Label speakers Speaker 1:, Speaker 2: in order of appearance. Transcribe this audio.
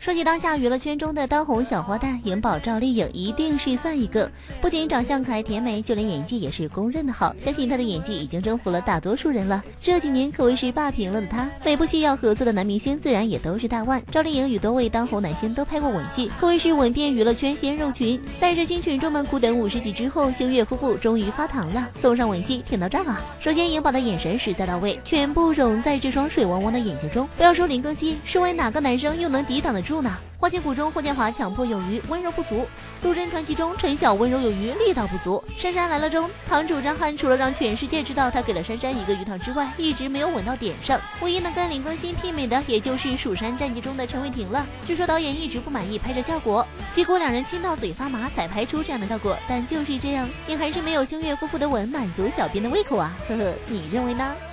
Speaker 1: 说起当下娱乐圈中的当红小花旦，颖宝赵丽颖一定是算一个。不仅长相可爱甜美，就连演技也是公认的好。相信她的演技已经征服了大多数人了。这几年可谓是霸屏了的她，每部戏要合作的男明星自然也都是大腕。赵丽颖与多位当红男星都拍过吻戏，可谓是吻遍娱乐圈鲜肉群。在这新群众们苦等50集之后，星月夫妇终于发糖了，送上吻戏，甜到炸啊！首先，颖宝的眼神实在到位，全部融在这双水汪汪的眼睛中。不要说林更新，试问哪个男生又能抵挡得住呢？花千骨中霍建华强迫有余，温柔不足；陆贞传奇中陈晓温柔有余，力道不足；杉杉来了中堂主张翰除了让全世界知道他给了杉杉一个鱼塘之外，一直没有吻到点上。唯一能跟林更新媲美的，也就是《蜀山战记》中的陈伟霆了。据说导演一直不满意拍摄效果，结果两人亲到嘴发麻才拍出这样的效果。但就是这样，也还是没有星月夫妇的吻满足小编的胃口啊！呵呵，你认为呢？